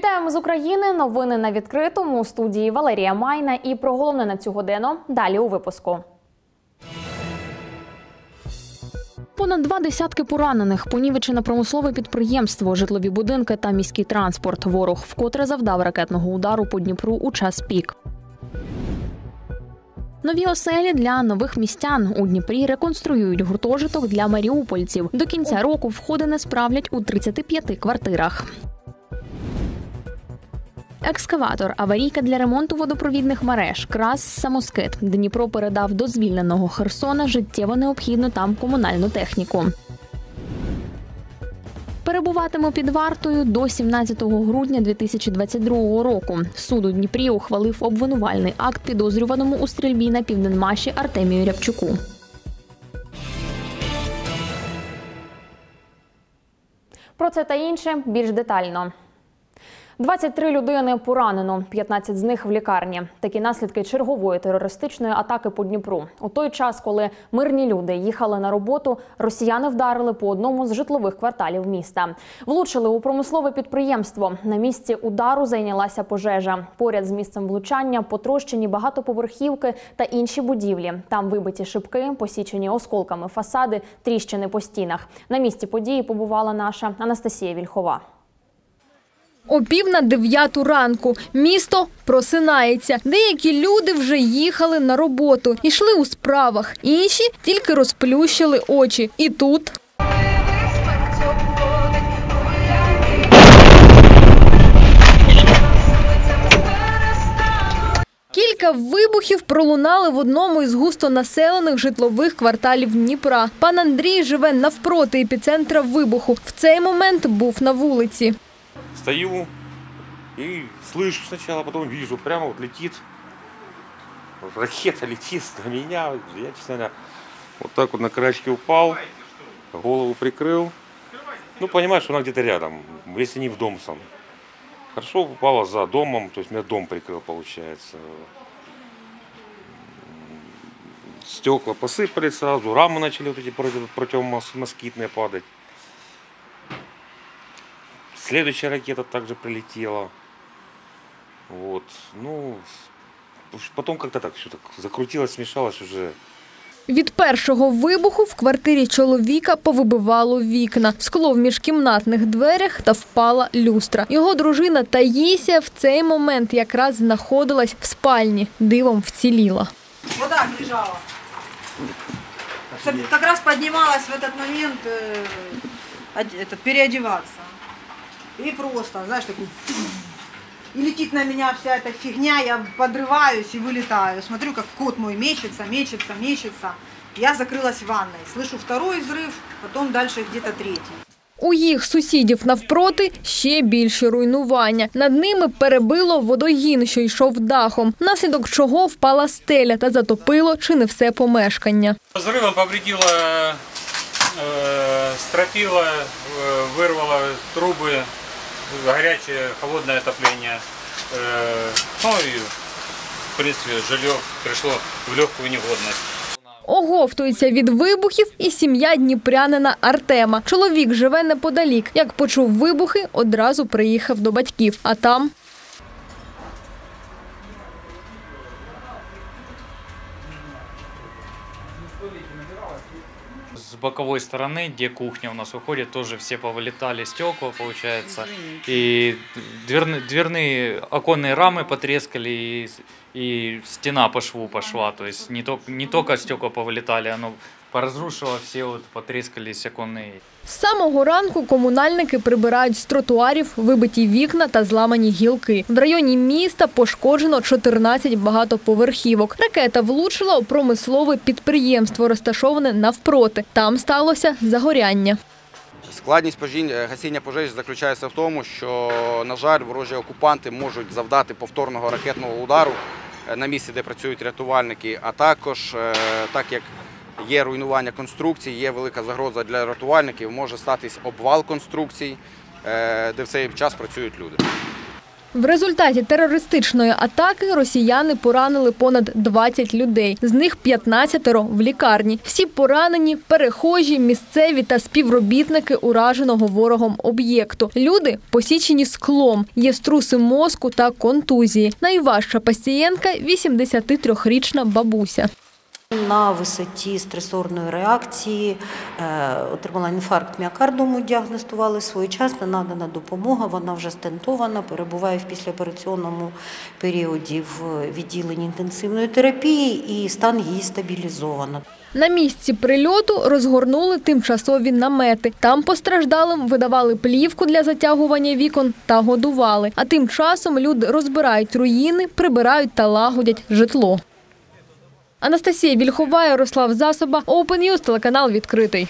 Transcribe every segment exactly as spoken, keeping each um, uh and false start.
Вітаємо з України. Новини на відкритому. У студії Валерія Майна. І про головне на цю годину далі у випуску. Понад два десятки поранених, понівечене промислове підприємство, житлові будинки та міський транспорт. Ворог вкотре завдав ракетного удару по Дніпру у час пік. Нові оселі для нових містян. У Дніпрі реконструюють гуртожиток для маріупольців. До кінця року входи не справлять у тридцяти п'яти квартирах. Екскаватор, аварійка для ремонту водопровідних мереж, крас, самоскид. Дніпро передав до звільненого Херсона життєво необхідну там комунальну техніку. Перебуватиме під вартою до сімнадцятого грудня дві тисячі двадцять другого року. Суд у Дніпрі ухвалив обвинувальний акт підозрюваному у стрільбі на Південмаші Артемію Рябчуку. Про це та інше більш детально. двадцять три людини поранено, п'ятнадцять з них в лікарні. Такі наслідки чергової терористичної атаки по Дніпру. У той час, коли мирні люди їхали на роботу, росіяни вдарили по одному з житлових кварталів міста. Влучили у промислове підприємство. На місці удару зайнялася пожежа. Поряд з місцем влучання потрощені багатоповерхівки та інші будівлі. Там вибиті шибки, посічені осколками фасади, тріщини по стінах. На місці події побувала наша Анастасія Вільхова. О пів на дев'яту ранку. Місто просинається. Деякі люди вже їхали на роботу, йшли у справах. Інші тільки розплющили очі. І тут... Кілька вибухів пролунали в одному із густонаселених житлових кварталів Дніпра. Пан Андрій живе навпроти епіцентра вибуху. В цей момент був на вулиці. Стою и слышу сначала, потом вижу, прямо вот летит, вот ракета летит на меня. Я, честно говоря, вот так вот на карачке упал, голову прикрыл. Ну, понимаешь, что она где-то рядом, если не в дом сам. Хорошо упала за домом, то есть меня дом прикрыл, получается. Стекла посыпались сразу, рамы начали вот эти противомоскитные падать. Следующая ракета также прилетела. Вот. Ну, потом как-то так все так закрутилось, смешалось уже. Від першого вибуху в квартирі чоловіка повибивало вікна, скло в міжкімнатних дверях та впала люстра. Його дружина Таїсія в цей момент якраз знаходилась в спальні, дивом вціліла. Вот так лежала. Как раз поднималась в этот момент э, этот, переодеваться. И просто, знаешь, такой... И летит на меня вся эта фигня, я подрываюсь и вылетаю. Смотрю, как кот мой мечется, мечется, мечется. Я закрылась в ванной. Слышу второй взрыв, потом дальше где-то третий. У їх сусідів навпроти ще більше руйнування. Над ними перебило водогін, що йшов дахом, внаслідок чого впала стеля та затопило чи не все помешкання. Взривом повредило э, стропила, э, вырвало трубы, горячее, холодное отопление. Ну и, в принципе, жилье пришло в легкую негодность. Оговтується від вибухів і сім'я дніпрянина Артема. Чоловік живе неподалік. Як почув вибухи, одразу приїхав до батьків. А там... С боковой стороны, где кухня у нас уходит, тоже все повылетали стекла, получается. И дверные, дверные оконные рамы потрескали, и, и стена по шву пошла. То есть не только, не только стекла повылетали, оно поразрушило, все вот потрескались оконные. З самого ранку комунальники прибирають з тротуарів вибиті вікна та зламані гілки. В районі міста пошкоджено чотирнадцять багатоповерхівок. Ракета влучила у промислове підприємство, розташоване навпроти. Там сталося загоряння. Складність гасіння пожежі заключається в тому, що, на жаль, ворожі окупанти можуть завдати повторного ракетного удару на місці, де працюють рятувальники, а також, так як є руйнування конструкцій, є велика загроза для рятувальників, може статись обвал конструкцій, де в цей час працюють люди. В результаті терористичної атаки росіяни поранили понад двадцять людей, з них п'ятнадцятеро в лікарні. Всі поранені – перехожі, місцеві та співробітники ураженого ворогом об'єкту. Люди посічені склом, є струси мозку та контузії. Найважча пацієнтка – вісімдесятитрирічна бабуся. На висоті стресорної реакції е, отримала інфаркт міокарду, ми діагностували своєчасно, надана допомога, вона вже стентована, перебуває в післяопераційному періоді в відділенні інтенсивної терапії і стан її стабілізовано. На місці прильоту розгорнули тимчасові намети. Там постраждалим видавали плівку для затягування вікон та годували. А тим часом люди розбирають руїни, прибирають та лагодять житло. Анастасія Вільхова, Ярослав Засоба, Open News, телеканал «Відкритий».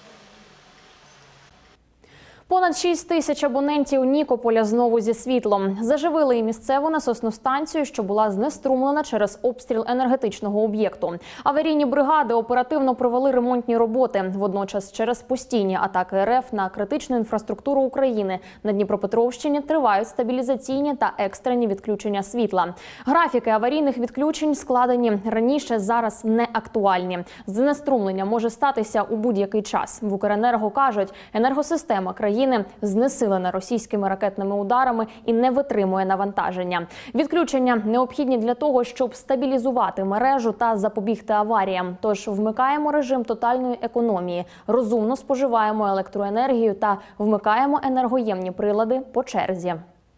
Понад шість тисяч абонентів Нікополя знову зі світлом. Заживили і місцеву насосну станцію, що була знеструмлена через обстріл енергетичного об'єкту. Аварійні бригади оперативно провели ремонтні роботи. Водночас через постійні атаки РФ на критичну інфраструктуру України на Дніпропетровщині тривають стабілізаційні та екстрені відключення світла. Графіки аварійних відключень складені раніше, зараз не актуальні. Знеструмлення може статися у будь-який час. В Укренерго кажуть, енергосистема країни знесилена російськими ракетними ударами і не витримує навантаження. Відключення необхідні для того, щоб стабілізувати мережу та запобігти аваріям. Тож вмикаємо режим тотальної економії, розумно споживаємо електроенергію та вмикаємо енергоємні прилади по черзі.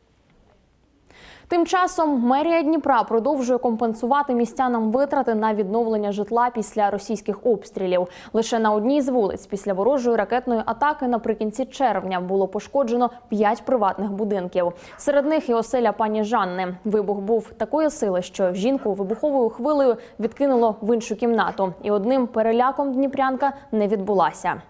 Тим часом мерія Дніпра продовжує компенсувати містянам витрати на відновлення житла після російських обстрілів. Лише на одній з вулиць після ворожої ракетної атаки наприкінці червня було пошкоджено п'ять приватних будинків. Серед них і оселя пані Жанни. Вибух був такої сили, що жінку вибуховою хвилею відкинуло в іншу кімнату. І одним переляком дніпрянка не відбулася.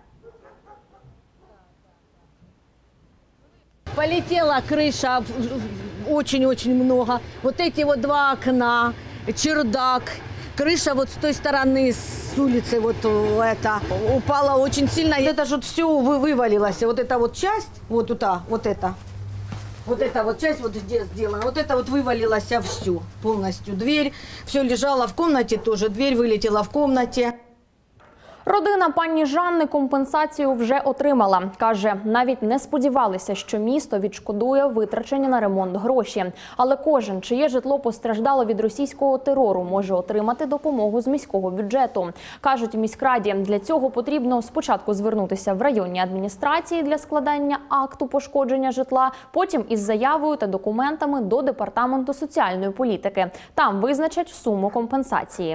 Полетела крыша, очень-очень много. Вот эти вот два окна, чердак, крыша вот с той стороны, с улицы вот это, упала очень сильно. Это же все вывалилось, вот эта вот часть, вот туда, вот это. Вот эта вот часть вот здесь сделана, вот это вот вывалилось всю полностью. Дверь, все лежало в комнате тоже, дверь вылетела в комнате. Родина пані Жанни компенсацію вже отримала. Каже, навіть не сподівалися, що місто відшкодує витрачені на ремонт гроші. Але кожен, чиє житло постраждало від російського терору, може отримати допомогу з міського бюджету. Кажуть у міськраді, для цього потрібно спочатку звернутися в районні адміністрації для складання акту пошкодження житла, потім із заявою та документами до Департаменту соціальної політики. Там визначать суму компенсації.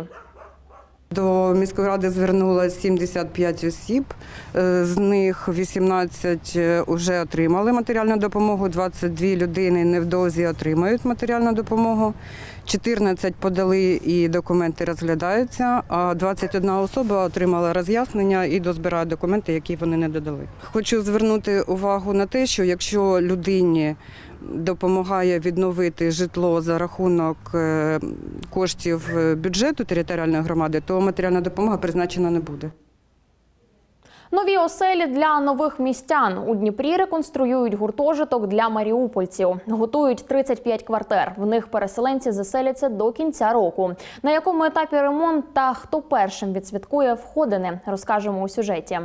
До міської ради звернулося сімдесят п'ять осіб, з них вісімнадцять вже отримали матеріальну допомогу, двадцять дві людини невдовзі отримають матеріальну допомогу, чотирнадцять подали і документи розглядаються, а двадцять одна особа отримала роз'яснення і дозбирають документи, які вони не додали. Хочу звернути увагу на те, що якщо людині допомагає відновити житло за рахунок коштів бюджету територіальної громади, то матеріальна допомога призначена не буде. Нові оселі для нових містян. У Дніпрі реконструюють гуртожиток для маріупольців. Готують тридцять п'ять квартир. В них переселенці заселяться до кінця року. На якому етапі ремонт та хто першим відсвяткує входини, розкажемо у сюжеті.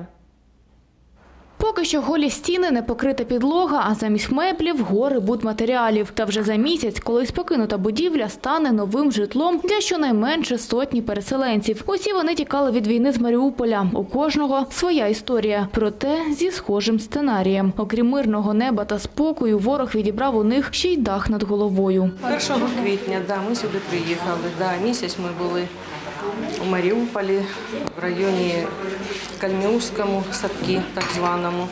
Поки що голі стіни, не покрита підлога, а замість меблів – гори будматеріалів. Та вже за місяць колись покинута будівля стане новим житлом для щонайменше сотні переселенців. Усі вони тікали від війни з Маріуполя. У кожного своя історія. Проте зі схожим сценарієм. Окрім мирного неба та спокою, ворог відібрав у них ще й дах над головою. першого квітня, да, ми сюди приїхали. Да, місяць ми були у Маріуполі, в районі Кальміуському, садки так званому.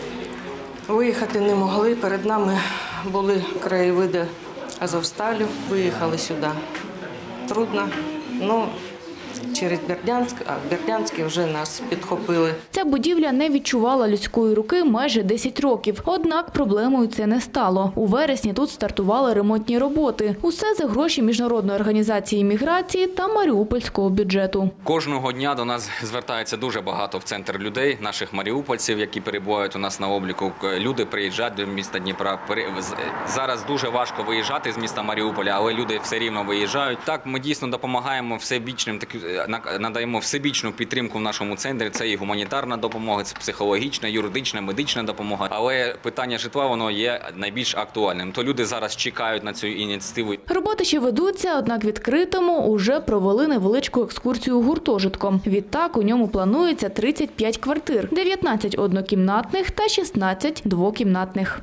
Виїхати не могли, перед нами були краєвиди Азовсталю, виїхали сюди. Трудно, але через Бердянськ, а в Бердянській вже нас підхопили. Ця будівля не відчувала людської руки майже десять років. Однак проблемою це не стало. У вересні тут стартували ремонтні роботи. Усе за гроші Міжнародної організації міграції та маріупольського бюджету. Кожного дня до нас звертається дуже багато в центр людей, наших маріупольців, які перебувають у нас на обліку. Люди приїжджають до міста Дніпра. Зараз дуже важко виїжджати з міста Маріуполя, але люди все рівно виїжджають. Так, ми дійсно допомагаємо всебічним, надаємо всебічну підтримку в нашому центрі. Це і гуманітарна допомога, це психологічна, юридична, медична допомога. Але питання житла, воно є найбільш актуальним. То люди зараз чекають на цю ініціативу. Роботи ще ведуться, однак відкритому уже провели невеличку екскурсію гуртожитком. Відтак у ньому планується тридцять п'ять квартир, дев'ятнадцять однокімнатних та шістнадцять двокімнатних.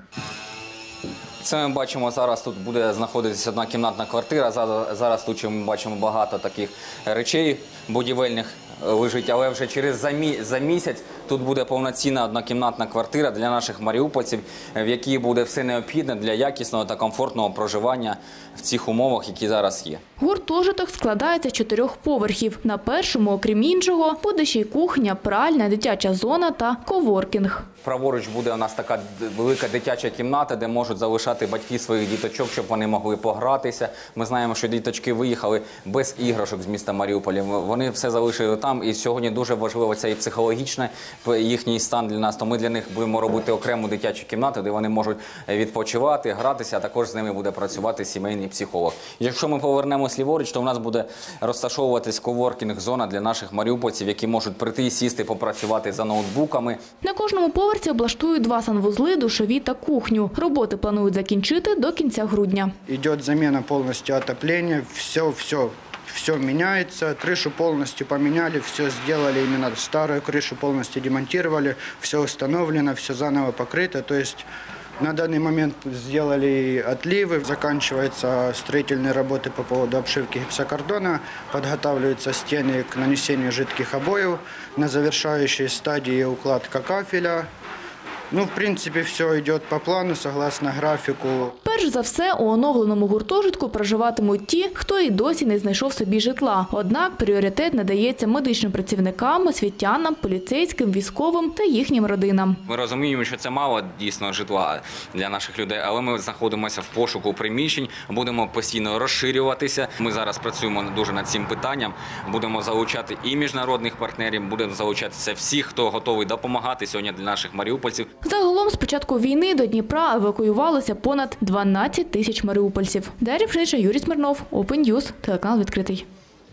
Це ми бачимо, зараз тут буде знаходитися однокімнатна квартира. Зараз тут ми бачимо багато таких речей будівельних лежить, але вже через за, мі, за місяць тут буде повноцінна однокімнатна квартира для наших маріупольців, в якій буде все необхідне для якісного та комфортного проживання в цих умовах, які зараз є. Гуртожиток складається з чотирьох поверхів. На першому, окрім іншого, буде ще й кухня, пральня, дитяча зона та коворкінг. Праворуч буде у нас така велика дитяча кімната, де можуть залишати батьки своїх діточок, щоб вони могли погратися. Ми знаємо, що діточки виїхали без іграшок з міста Маріуполя. Вони все залишили там, і сьогодні дуже важливо це і психологічний їхній стан для нас. То ми для них будемо робити окрему дитячу кімнату, де вони можуть відпочивати, гратися, а також з ними буде працювати сімейний психолог. Якщо ми повернемось ліворуч, то у нас буде розташовуватись коворкінг-зона для наших маріупольців, які можуть прийти, сісти, попрацювати за ноутбуками. На кожному поверсі облаштують два санвузли, душові та кухню. Роботи планують закінчити до кінця грудня. Йде заміна повністю отоплення, все, все. Все меняется, крышу полностью поменяли, все сделали, именно старую крышу полностью демонтировали, все установлено, все заново покрыто. То есть на данный момент сделали отливы, заканчиваются строительные работы по поводу обшивки гипсокартона, подготавливаются стены к нанесению жидких обоев, на завершающей стадии укладка кафеля. Ну, в принципі, все йде по плану, согласно графіку. Перш за все, у оновленому гуртожитку проживатимуть ті, хто і досі не знайшов собі житла. Однак пріоритет надається медичним працівникам, освітянам, поліцейським, військовим та їхнім родинам. Ми розуміємо, що це мало дійсно житла для наших людей, але ми знаходимося в пошуку приміщень, будемо постійно розширюватися. Ми зараз працюємо дуже над цим питанням, будемо залучати і міжнародних партнерів, будемо залучатися всіх, хто готовий допомагати сьогодні для наших маріупольців. Загалом з початку війни до Дніпра евакуювалося понад дванадцять тисяч маріупольців. Дар'я Пшенична, Юрій Смирнов, Open News, телеканал «Відкритий».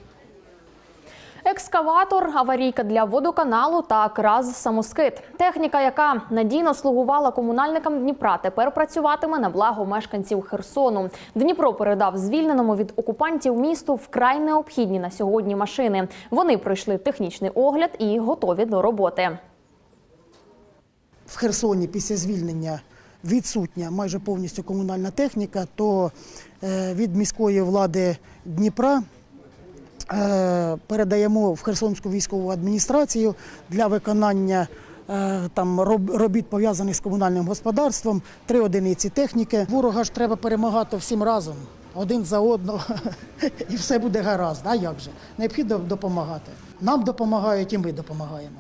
Екскаватор, аварійка для водоканалу та краз-самоскид. Техніка, яка надійно слугувала комунальникам Дніпра, тепер працюватиме на благо мешканців Херсону. Дніпро передав звільненому від окупантів місту вкрай необхідні на сьогодні машини. Вони пройшли технічний огляд і готові до роботи. В Херсоні після звільнення відсутня майже повністю комунальна техніка, то від міської влади Дніпра передаємо в Херсонську військову адміністрацію для виконання там робіт, пов'язаних з комунальним господарством, три одиниці техніки. Ворога ж треба перемагати всім разом, один за одного, і все буде гаразд. А як же? Необхідно допомагати. Нам допомагають і ми допомагаємо.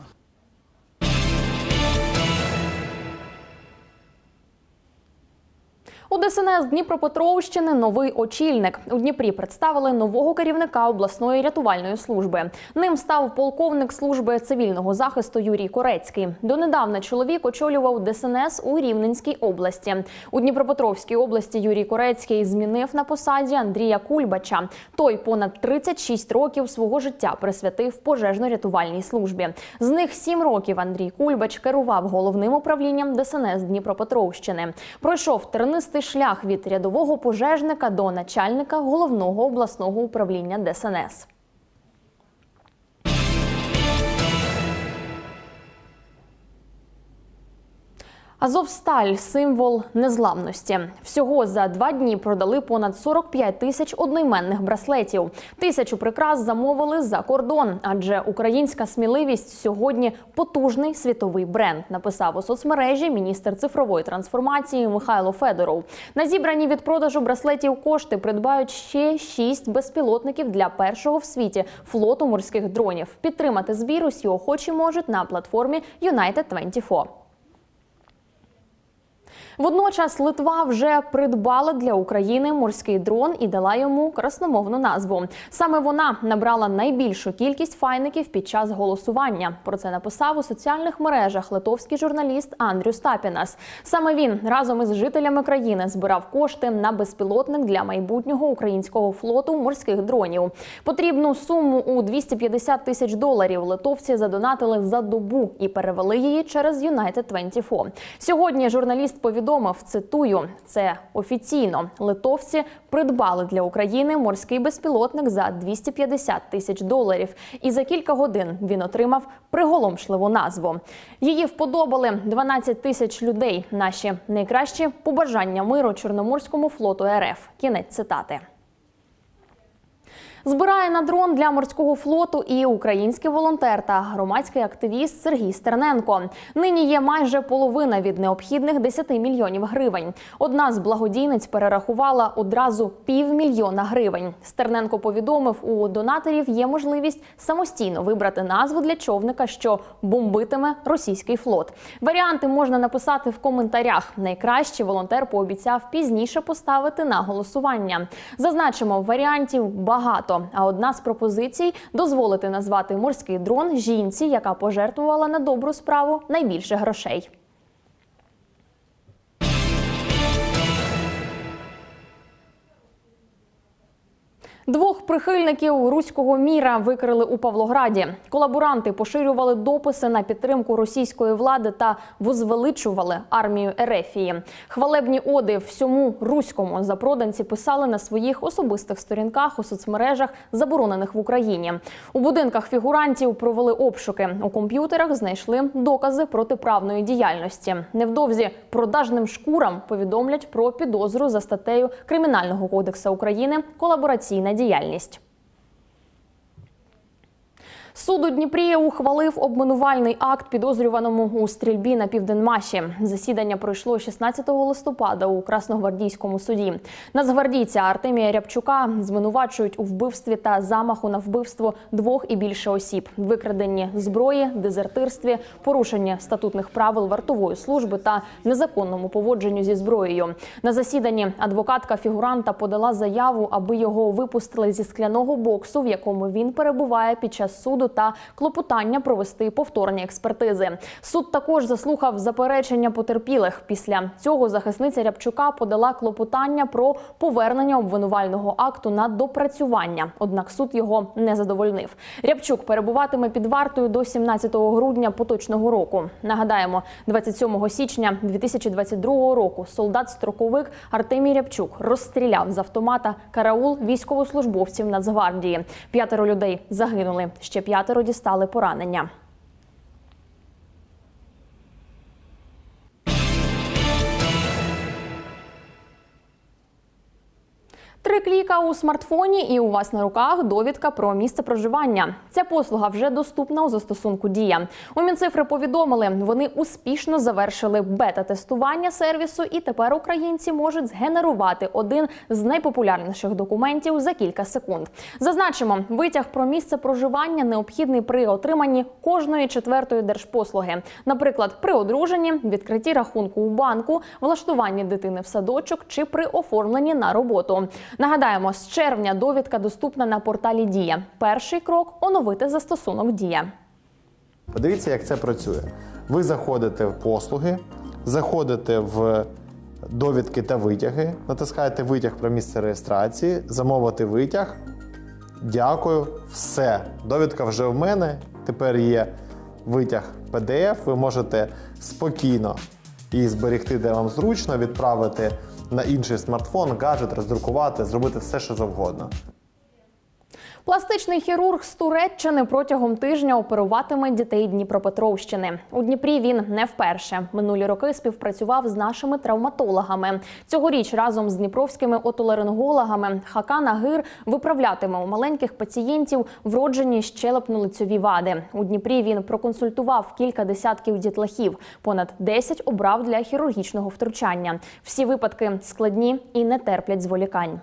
У ДСНС Дніпропетровщини новий очільник. У Дніпрі представили нового керівника обласної рятувальної служби. Ним став полковник служби цивільного захисту Юрій Корецький. Донедавна чоловік очолював ДСНС у Рівненській області. У Дніпропетровській області Юрій Корецький змінив на посаді Андрія Кульбача. Той понад тридцять шість років свого життя присвятив пожежно-рятувальній службі. З них сім років Андрій Кульбач керував головним управлінням ДСНС Дніпропетровщини. Пройшов тернистий шлях від рядового пожежника до начальника головного обласного управління ДСНС. Азовсталь – символ незламності. Всього за два дні продали понад сорок п'ять тисяч одноіменних браслетів. Тисячу прикрас замовили за кордон, адже українська сміливість сьогодні – потужний світовий бренд, написав у соцмережі міністр цифрової трансформації Михайло Федоров. На зібрані від продажу браслетів кошти придбають ще шість безпілотників для першого в світі флоту морських дронів. Підтримати збір усі охочі можуть на платформі Юнайтед двадцять чотири. Водночас Литва вже придбала для України морський дрон і дала йому красномовну назву. Саме вона набрала найбільшу кількість файників під час голосування. Про це написав у соціальних мережах литовський журналіст Андрюс Тапінас. Саме він разом із жителями країни збирав кошти на безпілотник для майбутнього українського флоту морських дронів. Потрібну суму у двісті п'ятдесят тисяч доларів литовці задонатили за добу і перевели її через Юнайтед двадцять чотири. Сьогодні журналіст повідомив, Повідомив, цитую, це офіційно. Литовці придбали для України морський безпілотник за двісті п'ятдесят тисяч доларів. І за кілька годин він отримав приголомшливу назву. Її вподобали дванадцять тисяч людей. Наші найкращі побажання миру Чорноморському флоту РФ. Кінець цитати. Збирає на дрон для морського флоту і український волонтер та громадський активіст Сергій Стерненко. Нині є майже половина від необхідних десяти мільйонів гривень. Одна з благодійниць перерахувала одразу півмільйона гривень. Стерненко повідомив, у донаторів є можливість самостійно вибрати назву для човника, що бомбитиме російський флот. Варіанти можна написати в коментарях. Найкраще волонтер пообіцяв пізніше поставити на голосування. Зазначимо, варіантів багато. А одна з пропозицій – дозволити назвати морський дрон жінці, яка пожертвувала на добру справу найбільше грошей. Двох прихильників руського міра викрили у Павлограді. Колаборанти поширювали дописи на підтримку російської влади та возвеличували армію Ерефії. Хвалебні оди всьому руському запроданці писали на своїх особистих сторінках у соцмережах, заборонених в Україні. У будинках фігурантів провели обшуки. У комп'ютерах знайшли докази протиправної діяльності. Невдовзі продажним шкурам повідомлять про підозру за статтею Кримінального кодексу України «Колабораційна діяльність». Суд у Дніпрі ухвалив обвинувальний акт підозрюваному у стрільбі на Південмаші. Засідання пройшло шістнадцятого листопада у Красногвардійському суді. Нацгвардійця Артемія Рябчука звинувачують у вбивстві та замаху на вбивство двох і більше осіб, викраденні зброї, дезертирстві, порушенні статутних правил вартової служби та незаконному поводженню зі зброєю. На засіданні адвокатка фігуранта подала заяву, аби його випустили зі скляного боксу, в якому він перебуває під час суду, та клопотання провести повторні експертизи. Суд також заслухав заперечення потерпілих. Після цього захисниця Рябчука подала клопотання про повернення обвинувального акту на допрацювання. Однак суд його не задовольнив. Рябчук перебуватиме під вартою до сімнадцятого грудня поточного року. Нагадаємо, двадцять сьомого січня дві тисячі двадцять другого року солдат-строковик Артемій Рябчук розстріляв з автомата караул військовослужбовців Нацгвардії. П'ятеро людей загинули. Ще п'ятеро дістали поранення. Три кліка у смартфоні і у вас на руках довідка про місце проживання. Ця послуга вже доступна у застосунку «Дія». У Мінцифри повідомили, вони успішно завершили бета-тестування сервісу і тепер українці можуть згенерувати один з найпопулярніших документів за кілька секунд. Зазначимо, витяг про місце проживання необхідний при отриманні кожної четвертої держпослуги. Наприклад, при одруженні, відкритті рахунку у банку, влаштуванні дитини в садочок чи при оформленні на роботу. Нагадаємо, з червня довідка доступна на порталі «Дія». Перший крок – оновити застосунок «Дія». Подивіться, як це працює. Ви заходите в послуги, заходите в довідки та витяги, натискаєте витяг про місце реєстрації, замовити витяг. Дякую, все. Довідка вже в мене, тепер є витяг пі ді еф, ви можете спокійно її зберегти, де вам зручно, відправити на інший смартфон, гаджет, роздрукувати, зробити все, що завгодно. Пластичний хірург з Туреччини протягом тижня оперуватиме дітей Дніпропетровщини. У Дніпрі він не вперше. Минулі роки співпрацював з нашими травматологами. Цьогоріч разом з дніпровськими отоларингологами Хакан Агир виправлятиме у маленьких пацієнтів вроджені щелепно-лицьові вади. У Дніпрі він проконсультував кілька десятків дітлахів. Понад десять обрав для хірургічного втручання. Всі випадки складні і не терплять зволікань.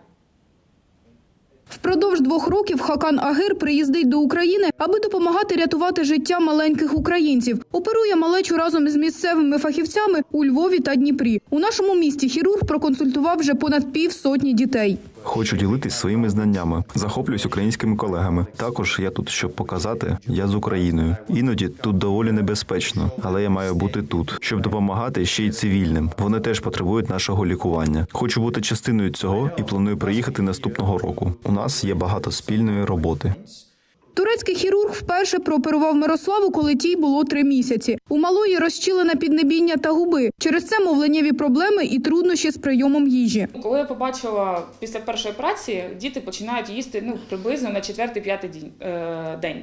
Впродовж двох років Хакан Агир приїздить до України, аби допомагати рятувати життя маленьких українців. Оперує малечу разом з місцевими фахівцями у Львові та Дніпрі. У нашому місті хірург проконсультував вже понад півсотні дітей. Хочу ділитись своїми знаннями, захоплююсь українськими колегами. Також я тут, щоб показати, я з Україною. Іноді тут доволі небезпечно, але я маю бути тут, щоб допомагати ще й цивільним. Вони теж потребують нашого лікування. Хочу бути частиною цього і планую приїхати наступного року. У нас є багато спільної роботи. Турецький хірург вперше прооперував Мирославу, коли тій було три місяці. У малої розчілена піднебіння та губи. Через це мовленнєві проблеми і труднощі з прийомом їжі. Коли я побачила після першої операції, діти починають їсти ну, приблизно на четвертий-п'ятий день.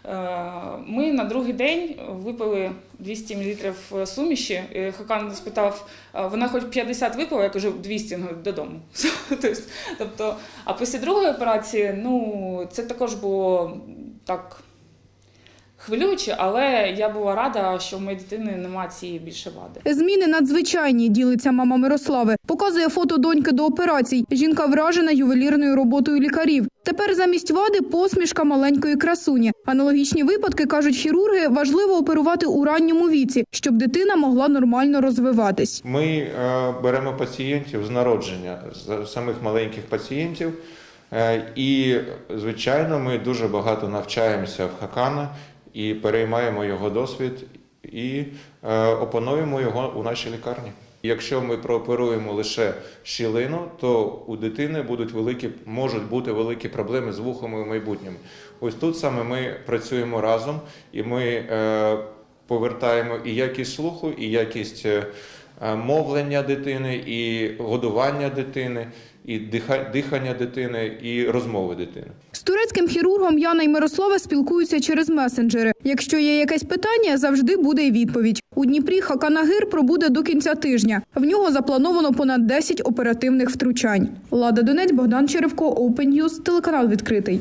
Ми на другий день випили двісті мілілітрів суміші. Хакан спитав, вона хоч п'ятдесят випила, я кажу, двісті, ну, додому. Тобто, а після другої операції, ну, це також було так хвилююче, але я була рада, що в моєї дитини немає цієї більше вади. Зміни надзвичайні, ділиться мама Мирослави. Показує фото доньки до операцій. Жінка вражена ювелірною роботою лікарів. Тепер замість вади посмішка маленької красуні. Аналогічні випадки, кажуть хірурги, важливо оперувати у ранньому віці, щоб дитина могла нормально розвиватись. Ми е, беремо пацієнтів з народження, з самих маленьких пацієнтів. Е, і, звичайно, ми дуже багато навчаємося в Хакана і переймаємо його досвід і е, опануємо його у нашій лікарні. Якщо ми прооперуємо лише щілину, то у дитини будуть великі, можуть бути великі проблеми з вухами в майбутньому. Ось тут саме ми працюємо разом і ми е, повертаємо і якість слуху, і якість е, мовлення дитини, і годування дитини, і диха, дихання дитини, і розмови дитини. З турецьким хірургом Яна і Мирослава спілкуються через месенджери. Якщо є якесь питання, завжди буде й відповідь. У Дніпрі Хакан Агир пробуде до кінця тижня. В нього заплановано понад десять оперативних втручань. Лада Донець, Богдан Черевко, Open News, телеканал «Відкритий».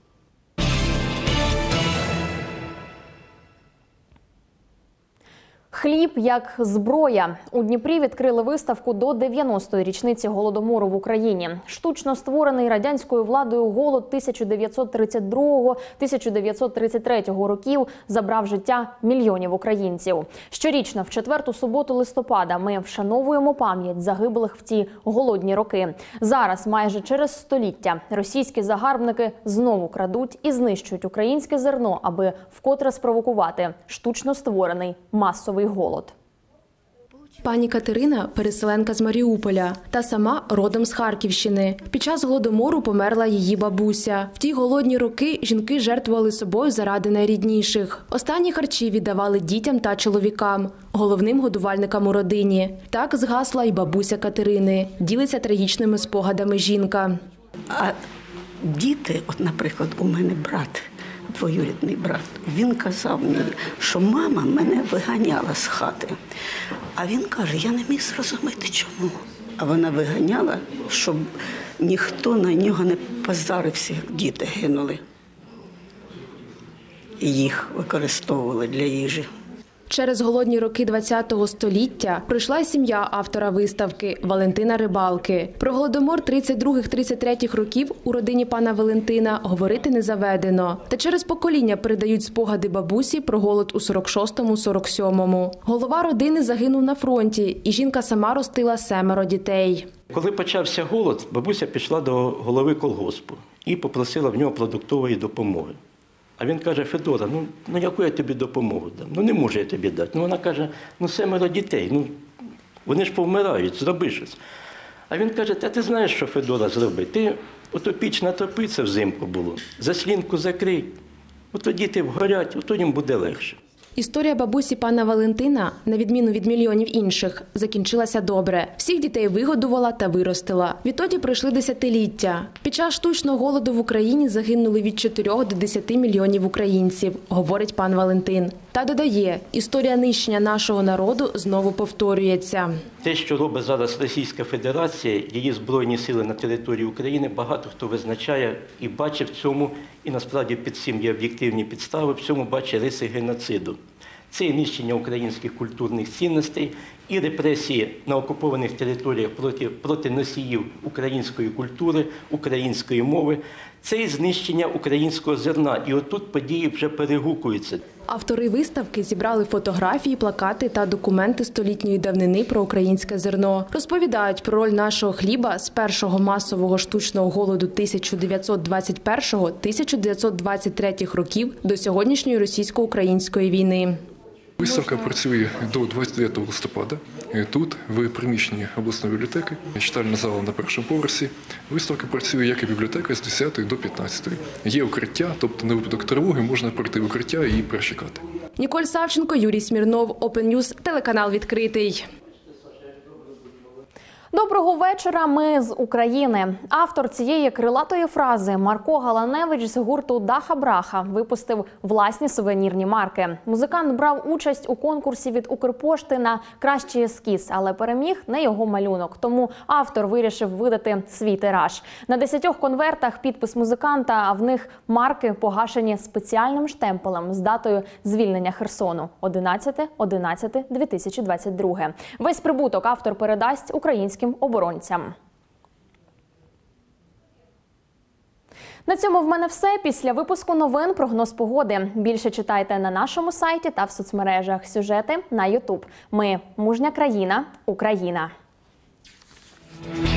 Хліб як зброя. У Дніпрі відкрили виставку до дев'яностої річниці Голодомору в Україні. Штучно створений радянською владою голод тисяча дев'ятсот тридцять другого - тисяча дев'ятсот тридцять третього років забрав життя мільйонів українців. Щорічно в четверту суботу листопада ми вшановуємо пам'ять загиблих в ті голодні роки. Зараз, майже через століття, російські загарбники знову крадуть і знищують українське зерно, аби вкотре спровокувати штучно створений масовий голод. Пані Катерина – переселенка з Маріуполя, та сама родом з Харківщини. Під час Голодомору померла її бабуся. В ті голодні роки жінки жертвували собою заради найрідніших. Останні харчі віддавали дітям та чоловікам, головним годувальникам у родині. Так згасла і бабуся Катерини. Ділиться трагічними спогадами жінка. А діти, от, наприклад, у мене брат, двоюрідний брат, він казав мені, що мама мене виганяла з хати. А він каже, я не міг зрозуміти, чому. А вона виганяла, щоб ніхто на нього не позарився, як діти гинули. І їх використовували для їжі. Через голодні роки ХХ століття прийшла сім'я автора виставки Валентина Рибалки. Про Голодомор тридцять других - тридцять третіх років у родині пана Валентина говорити не заведено. Та через покоління передають спогади бабусі про голод у сорок шостому - сорок сьомому. Голова родини загинув на фронті, і жінка сама ростила семеро дітей. Коли почався голод, бабуся пішла до голови колгоспу і попросила в нього продуктової допомоги. А він каже, Федора, ну, ну яку я тобі допомогу дам? Ну не можу я тобі дати. Ну вона каже, ну семеро дітей, ну вони ж повмирають, зроби щось. А він каже, та ти знаєш, що Федора зроби? Ти ото піч натопи, це взимку було, заслінку закрий, ото діти вгорять, ото їм буде легше. Історія бабусі пана Валентина, на відміну від мільйонів інших, закінчилася добре. Всіх дітей вигодувала та виростила. Відтоді пройшли десятиліття. Під час штучного голоду в Україні загинули від чотирьох до десяти мільйонів українців, говорить пан Валентин. Та додає, історія нищення нашого народу знову повторюється. Те, що робить зараз Російська Федерація, її Збройні сили на території України, багато хто визначає і бачить в цьому, і насправді під цим є об'єктивні підстави, в цьому бачить риси геноциду. Це і нищення українських культурних цінностей, і репресії на окупованих територіях проти, проти носіїв української культури, української мови. Це і знищення українського зерна. І отут події вже перегукуються. Автори виставки зібрали фотографії, плакати та документи столітньої давнини про українське зерно. Розповідають про роль нашого хліба з першого масового штучного голоду тисяча дев'ятсот двадцять першого - тисяча дев'ятсот двадцять третього років до сьогоднішньої російсько-української війни. Виставка працює до двадцять дев'ятого листопада. Тут, в приміщенні обласної бібліотеки, читальна зала на першому поверсі. Виставка працює як і бібліотека з десятої до п'ятнадцятої. Є укриття, тобто на випадок тривоги можна пройти в укриття і перечекати. Ніколь Савченко, Юрій Смірнов, Open News, телеканал «Відкритий». Доброго вечора, ми з України. Автор цієї крилатої фрази Марко Галаневич з гурту Даха Браха випустив власні сувенірні марки. Музикант брав участь у конкурсі від Укрпошти на кращий ескіз, але переміг не його малюнок. Тому автор вирішив видати свій тираж. На десятьох конвертах підпис музиканта, а в них марки погашені спеціальним штемпелем з датою звільнення Херсону – одинадцяте одинадцяте дві тисячі двадцять друге. Весь прибуток автор передасть українським оборонцям. На цьому в мене все. Після випуску новин прогноз погоди. Більше читайте на нашому сайті та в соцмережах. Сюжети на ютуб. Ми – мужня країна, Україна.